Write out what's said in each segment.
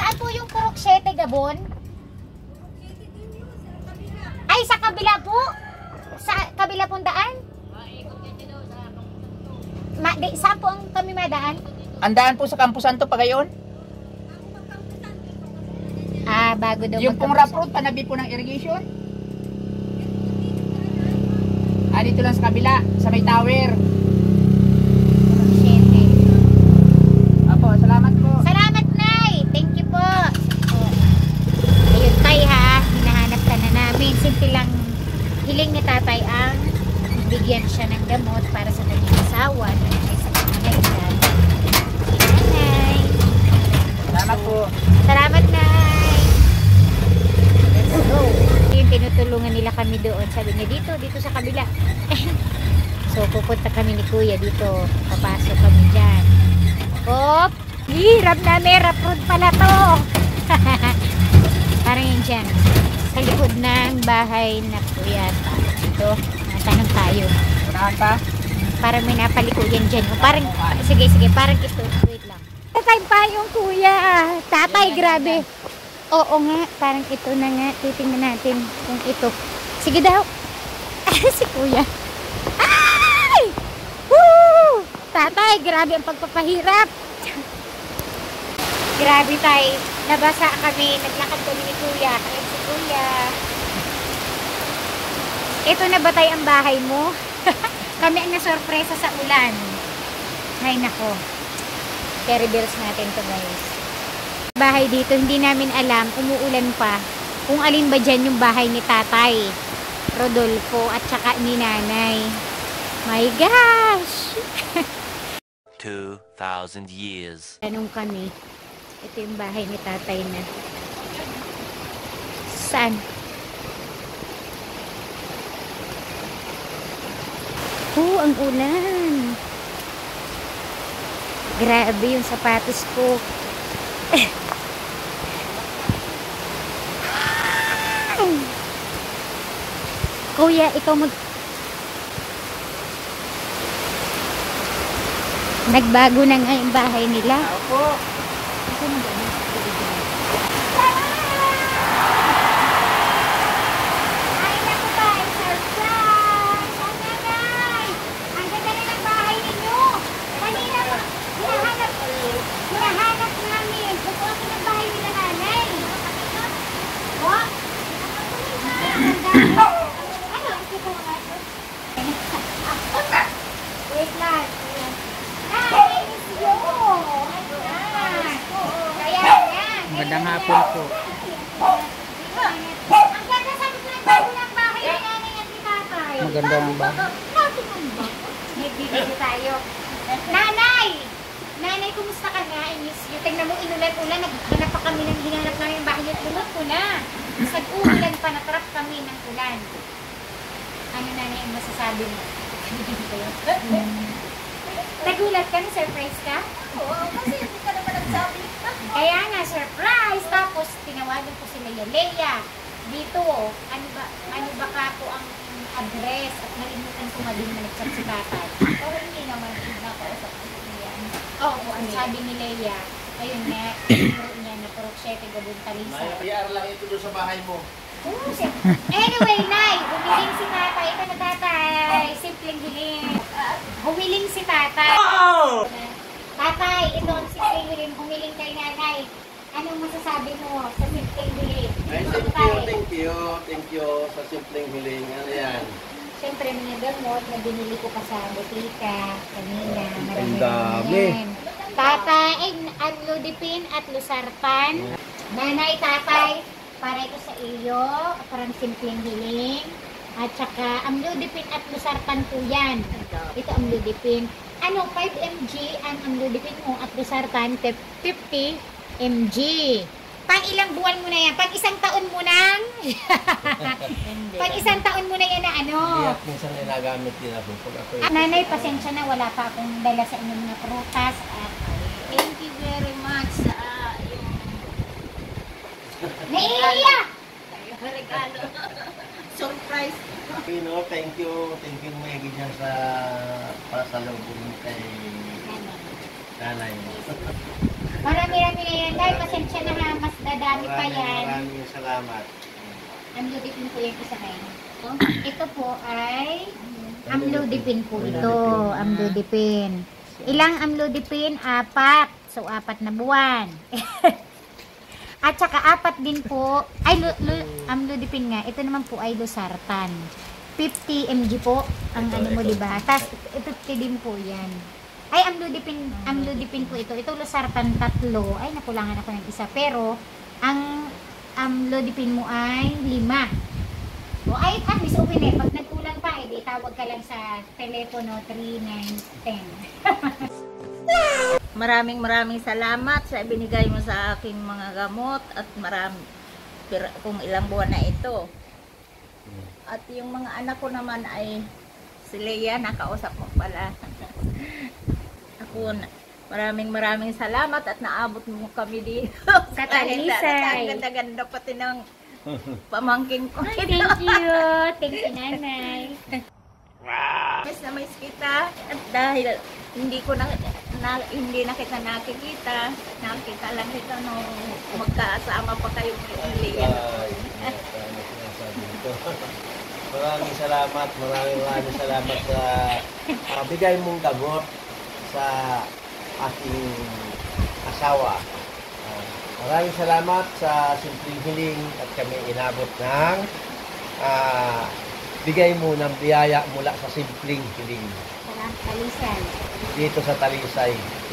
Saan po yung Purok 7, Gabon? Ay, sa kabila po? Sa kabila pong daan? Saan po ang kami madaan? Ang daan po sa Campo Santo pa gayon? Ah, bago daw. Yung pong rough road, panabi po ng irrigation? Ah, dito lang sa kabila, sa may tower. Apo, salamat po. Salamat, Nay. Thank you po. Ayun, Tay, ha. Hinahanap ka na namin. Simple lang hiling ni Tatay ang bigyan siya ng gamot para sa kanyang asawa na ay sa pangangailangan. Nay. Salamat po. Salamat, Nay. Let's go. Yung tinutulungan nila kami doon. Sabi niya, dito sa kabila. So, pupunta kami ni Kuya dito. Papasok kami dyan. Hop! Hirap na, may rough road pala to. Parang yun dyan. Sa likod ng bahay na Kuya. Ito, natanong tayo. Unahan pa? Parang may napaliko yan dyan. Parang, sige, parang ito. Wait lang. Tatay pa yung Kuya. Tatay, grabe. Oo nga, parang ito na nga. Titingnan natin kung ito. Sige daw. Si Kuya. Ay! Woo! Tatay, grabe ang pagpapahirap. Grabe tayo. Nabasa kami. Naglakad kami ni Kuya. Ayun si Kuya. Ito na ba tayo ang bahay mo? Kami ang nasorpresa sa ulan. Ay nako. I-reverse natin to, guys. Bahay dito, hindi namin alam, umuulan pa. Kung alin ba dyan yung bahay ni Tatay Rodolfo at saka ni Nanay. My gosh! 2,000 years. Tanong kami, ito yung bahay ni Tatay na. Saan? Oh, ang ulan. Grabe yung sapatos ko. Kuya, ikaw nagbago na nga yung bahay nila. Opo. Ay, naku ba, ay surprise! Ang nanay! Ang ganda na ng bahay ninyo! Kanina, hinahanap namin. Gusto ako ng bahay nila, nanay. What? Ano? Ito nga ito. Wait lang. Ay, it's you! Kaya yan. Magandang hapon po. Ang ganda sa bago ng bahay ni nanay at ni Tatay. Maganda ang bahay. May bibili tayo. Nanay! Nanay, kumusta ka na? I miss you. Tingnan mo, inulan-ulan. Naghanap pa kami ng hinanap namin yung bahay niyo. Lumot ko na. Sag-ulan pa, natrap kami ng ulan. Ano, nanay, ang masasabi mo? Nagulat ka na? Surprise ka? Oo, kasi hindi ka naman nagsabi. Kaya nga, surprise! Tapos, tinawagan ko si Leia. Dito, ano ba ka po ang address at nalimutan ko nga din na nag-chat si Tatay. Pero hindi naman nakausap ko niya. Oo, ang sabi ni Leia, ayun nga, tinuro niya na Purok 7, Gabon, Talisa. PR lang ito doon sa bahay mo. Anyway, Nay, humiling si Tatay. Ito na, Tatay. Simpleng hiling. Humiling si Tatay. Tatay, ito ang simpleng hiling. Humiling kay Nanay. Anong masasabi mo sa simpleng hiling? Ay, thank you sa simpleng hiling. Ano yan? Siyempre, mga gamot na binili ko pa sa butika kanina. Ang dami. Tatay, Amlodipine at Losartan. Nanay, Tatay, para ito sa iyo, parang simpleng hiling. At saka, Amlodipine at Losartan po yan. Ito Amlodipine. Ano, 5 mg ang Amlodipine mo at Losartan, 50 mg. Pang ilang buwan mo na yan? Pang isang taon mo nang? Pang isang taon mo na yan na ano? Hindi at minsan nagagamit din ako. Nanay, pasensya na. Wala pa akong dala sa inyong mga prutas. At Thank you very much sa yung naiiyak! regalo. Surprise. Thank you Maggie dyan sa pasalubong kay nanay mo. Marami-rami na yan. Dahil pasensya na ha. marami pa yan. Maraming salamat. Amlodipin po yung isa na yun. Ito po ay amlodipin po ito. Amlodipin. Ilang amlodipin? 4. So, 4 na buwan. At saka 4 din po, ay amlodipin nga. Ito naman po ay losartan. 50 mg po ang ano mo, diba? Tapos, 50 din po yan. Ay, amlodipin po ito. Ito losartan 3. Ay, nakulangan ako ng isa. Pero, ang amlodipin mo ay 5. O ay, at least okay na. Pag nagkulang pa, edi tawag ka lang sa telepono 3910. Maraming salamat sa ibinigay mo sa aking mga gamot at kung ilang buwan na ito. At yung mga anak ko naman ay si Leia, nakausap mo pala. Ako, maraming salamat at naabot mo kami dito. Sa Talisay. Ang ganda-ganda pati ng pamangking ko. Ay, thank you. Thank you, nanay. Miss na miss kita at dahil hindi na kita nakikita lang kita nung magkasama pa kayo ni Leia. Maraming salamat sa bigay mong gamot sa aking asawa. Maraming salamat sa simpleng hiling at kami inabot ng bigay mo ng biyaya mula sa simpleng hiling Sa Talisay. dito sa Talisay.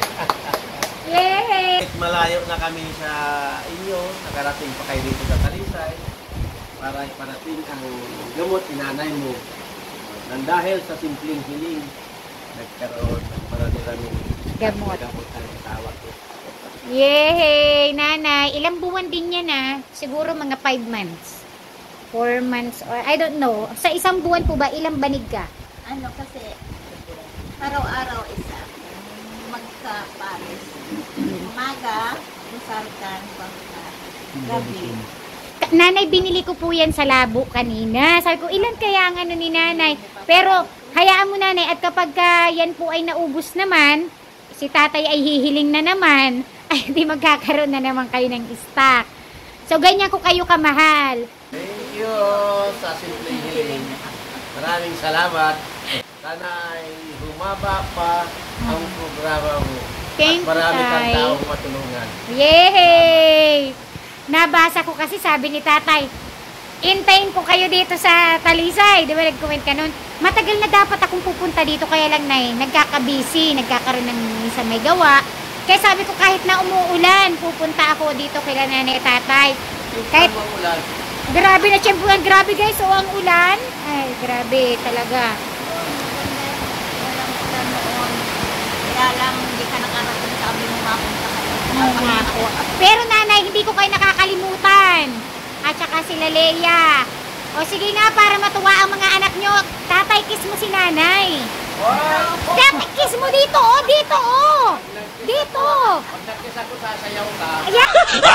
Yay! Malayo na kami sa inyo, nakarating pa kayo dito sa Talisay para iparating ang gamot inanay mo. Nang dahil sa simpleng hiling, nagkaroon ng marami Gamot. ang asawa ko. Yay! Nanay, ilang buwan din yan Siguro mga 5 months. 4 months or I don't know. Sa isang buwan po ba, ilang banig ka? Ano kasi araw-araw isa magka-pares. Umaga, usartan, gabi. Nanay, binili ko po yan sa labo kanina. Sabi ko, ilan kaya ang ano ni nanay? Pero, hayaan mo nanay, at kapag yan po ay naubos naman, si tatay ay hihiling na naman, ay di magkakaroon na naman kayo ng stock. So, ganyan ko kayo kamahal. Thank you sa simpleng hiling. Maraming salamat. Sana ay humaba pa ang programa mo. Thank at marami you, kang Tay. taong matulungan. Yay! Nabasa ko kasi sabi ni tatay, intayin ko kayo dito sa Talisay. Di ba nag-comment ka nun? Matagal na dapat akong pupunta dito, kaya lang nagkaka-busy, nagkakaroon ng minsan may gawa. Kaya sabi ko kahit na umuulan, pupunta ako dito kay nanay tatay. Kahit Ang ulan. grabe na tiyempuhan, grabe guys, so ang ulan. Ay, grabe talaga. Walang ulan noon. Kaya lang hindi ka nakarating, sabi mo mapunta kayo. Pero nanay, hindi ko kayo nakakalimutan. At saka sila Leia. O sige nga, para matuwa ang mga anak nyo, tatay, kiss mo si nanay. Tatay, kiss mo dito, dito, dito. Pag nagkis ako, sasayaw ka. Ayan.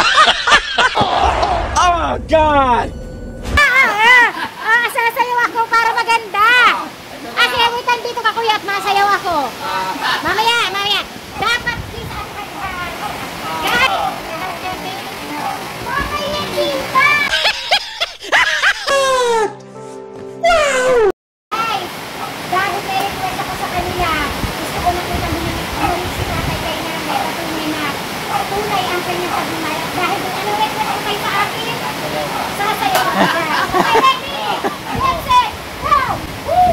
Oh, God! Sasayaw ako para maganda. Sige, wait, dito ka kuya at masayaw ako. Mamaya. Dapat kiss at kailan. Guys! Mamaya kita! Guys, dahil may request ako sa kanila, gusto ko nakita bumalik si tatay kay nanay, patunay na tunay ang kanyang pagmamahal. Dahil ano request ko kayo sa akin? Sasayaw ako dyan. Okay, ready? Let's set! Go! Woo!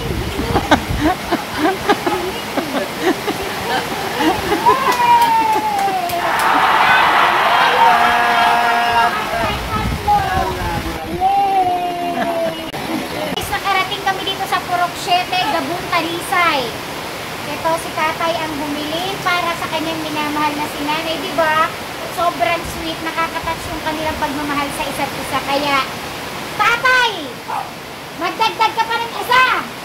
Nakarating kami dito sa Purok 7, Gabon, Talisay. Ito si tatay ang bumili para sa kanyang minamahal na si nanay, di ba? Sobrang sweet, nakakatouch yung kanilang pagmamahal sa isa't isa. Kaya, tatay, magdagdag ka pa ng isa.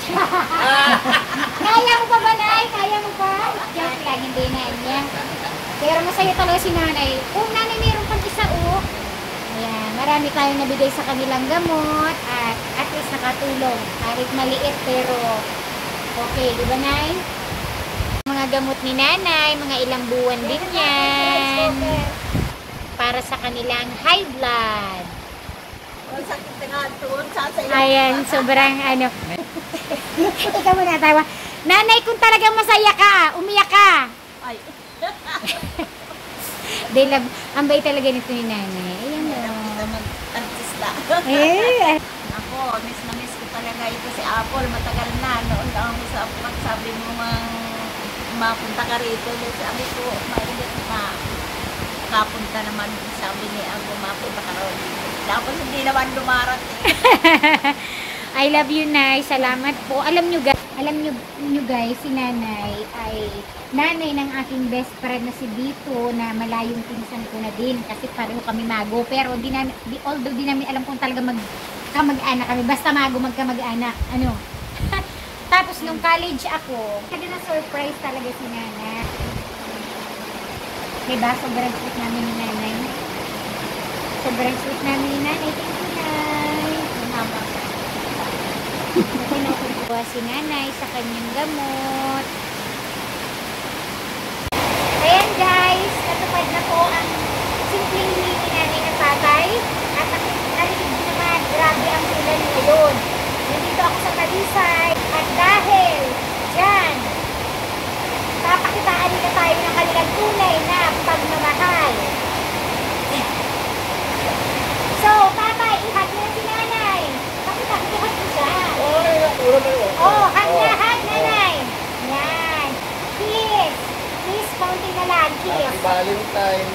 Kaya mo pa ba, Nay? Kaya mo pa? Joke lang, hindi na niya. Pero masaya talaga si nanay. Oh, nanay, mayroon pang isa, Ayan, marami tayong nabigay sa kanilang gamot at least nakatulong. Kahit maliit pero okay, di ba, Nay? Mga gamot ni nanay, mga ilang buwan din yan. para sa kanilang high blood. Ang sakit nga doon sa iyo. Ayan, sobrang ano. Ikaw muna tawa. Nanay, kung talagang masaya ka, umiyak ka. Ay, They love, ambay talaga nito ni nanay. Ayan hindi o. naman artista. Eh, Ako, miss na miss ko talaga ito si Apple. Matagal na. Noon lang ako sa pagsabi mo mapunta ka rito. Sabi ko, maingat na. Kapunta naman, sabi ni Apple, mapunta ka raw dito. Tapos hindi naman dumarating. I love you, Nay. Salamat po. Alam nyo guys, si Nanay ay nanay ng aking best friend na si Dito na malayong pinsan ko na din kasi pareho kami mago. Pero although di namin alam kung talaga magkamag-anak kami. Basta mago magkamag-anak. Ano? Tapos nung college ako, kasi na-surprise talaga si Nanay. Diba? Sobrang sweet namin ni Nanay. Sobrang sweet namin ni Nanay. Thank you, Nay. Mama. Nakuha si Nanay sa kanyang gamot. Ayan guys, natupad na po ang simpleng hiling ni Nanay na tatay. At narinig din naman, grabe ang ulan ngayon. Nandito ako sa Talisay. At dahil dyan, papakitaan nila tayo ng kanilang tunay na pagmamahal. So, tatay, ihag na si Nanay. Pakita ko mo siya. Oh, hag na, Nanay. Yan. Kiss. Kiss, konti na lang. Kiss. Valentine.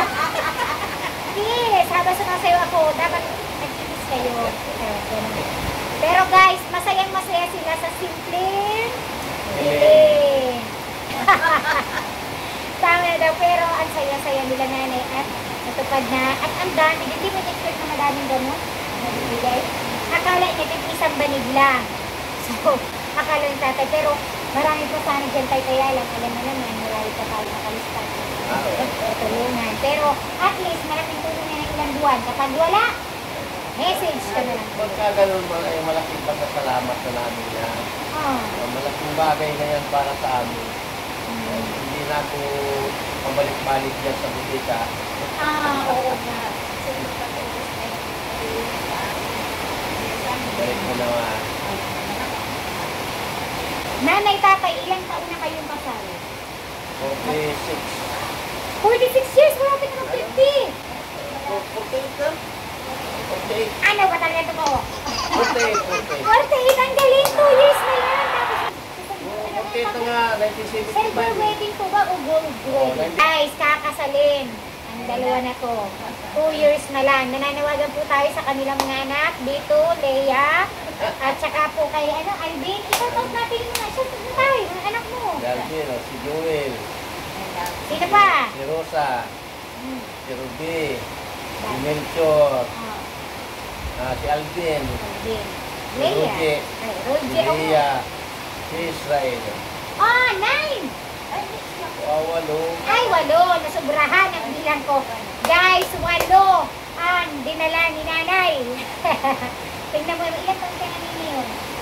Kiss. Habang sumasayo ako, dapat nag-kiss kayo. Pero guys, masayang masaya sila sa simpleng hiling. Tama na daw, pero ang saya-saya nila Nanay at natupad na. At ang dami, hindi mo expect na madaming gamot. Nabibigay. Akala niya isang banig lang. So, akala ng tatay. Pero marami pa sana dyan tayo kaya lang. Alam mo naman, marami pa tayo nakalistan. Tulungan. Pero at least, malaking tulong na ng ilang buwan. Kapag wala, message ka na lang. Pagka ganun, malaking pasasalamat na namin yan. Oh. Malaking bagay na yan para sa amin. Hindi na ako pabalik-balik yan sa butika. Oo nga. Balik mo naman. Nanay, tatay, ilang taon na kayong kasal? 46. 46 years, wala ka ng 50. 48 ka? 48. Ano ba talaga ito ko? 48. 48, ang galing, 2 years na yan. Tapos, 48 na nga, silver 1975. wedding po ba o gold wedding? Guys, kakasalin. Ang dalawa na to. 2 years na lang. Nananawagan po tayo sa kanilang mga anak. Dito, Leia. At saka po kay Alvin. Ikaw tawag natin yung mga. Siya, tayo, mga anak mo. Dalvin, si Joel, Sino pa? si Rosa, si Ruby, si Melchor, si Alvin, Alvin. si Leia. Roger, si Roger. Leia, si Israel. Oh, 9! Walo. Ay, 8. Nasubrahan ang bilang ko. Guys, 8 ang dinala ni Nanay. Tingnan mo, ilan taon ka na ninyo?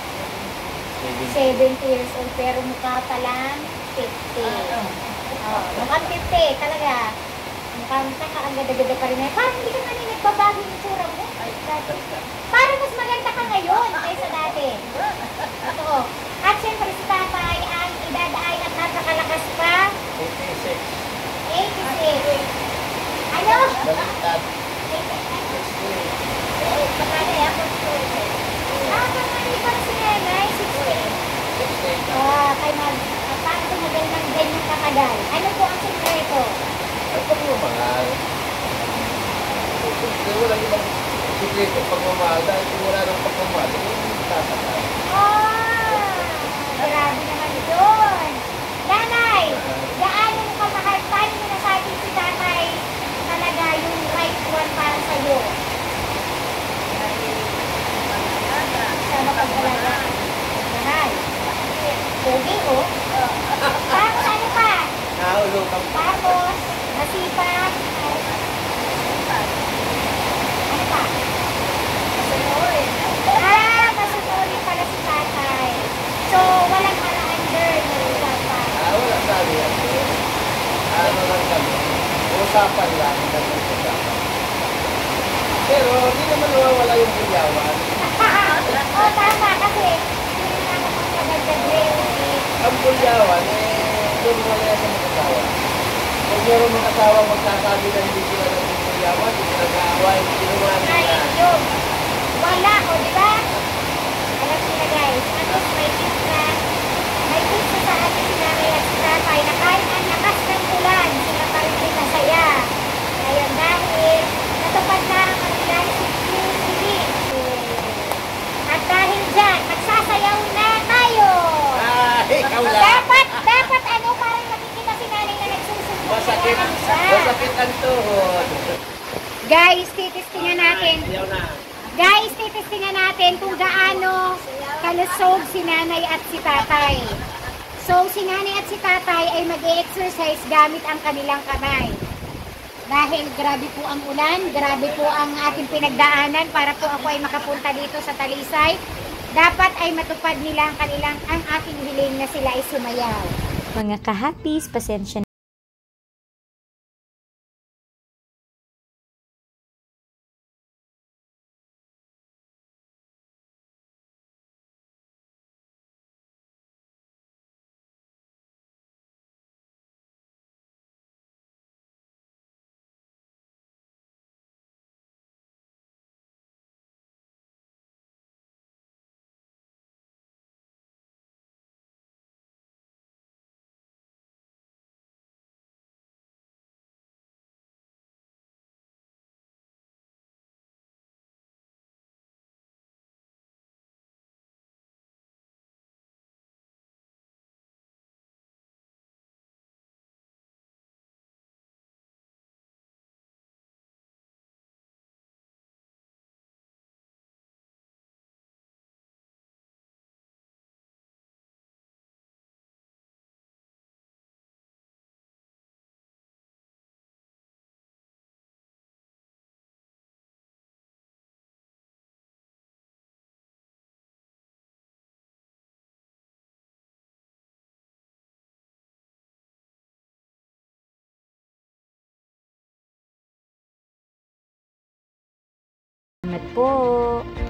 70 years old, pero mukha pa lang 50. Oh, mukhang 50, talaga. Mukhang ang ganda-ganda pa rin. Parang hindi ka na nagbabago yung tsura mo. Parang mas maganda ka ngayon kaysa dati. Ito. At syempre si tatay, ang edad ay at napakalakas pa. 86. 86. Ano? Baliktad. 88. Pangalan pa si Nanay, 16. Kay paano tumagal ng ganyan katagal? Ano po ang sekreto? Ang pagmamahal. Wala ibang sikreto pagmamahal. Dahil kung wala ng pagmamahal, hindi tatakal. Grabe naman yun. Nanay, gaano mo kamahal? Paano mo nasabing si tatay talaga yung right one para sa'yo? Sa mapag-alaga. Mahal. Pogi, oh. Tapos ano pa? Nahulog ang Tapos, masipag. Ano pa? Masunurin pala si tatay. yung bulyawan. Oo, tama kasi hindi na nakapagdagdag Ang bulyawan, doon mo na sa mag-asawa. Kung meron mag-asawa magsasabi na hindi sila ng bulyawan, hindi sila nag-aaway, sinungaling Ay, na. yun. Wala, o, di ba? Alam sila guys, tapos may pizza. May pizza sa atin si nanay at si tatay na kahit ang lakas ng ulan, sila pa rin din masaya. Ngayon dahil natupad na ang kanilang sili. At dahil dyan, magsasayaw na tayo. Ikaw lang. Dapat ano, parang makikita si nanay na nagsusumbong. Masakit, masakit ang tuhod. Guys, titistingan natin. Ayaw na. Guys, titistingan natin kung gaano kalusog si nanay at si tatay. So, si nanay at si tatay ay mag-e-exercise gamit ang kanilang kamay. Dahil grabe po ang ulan, grabe po ang ating pinagdaanan para po ako ay makapunta dito sa Talisay. Dapat ay matupad nila ang aking hiling na sila ay sumayaw. Mga kahapis, pasensya salamat po.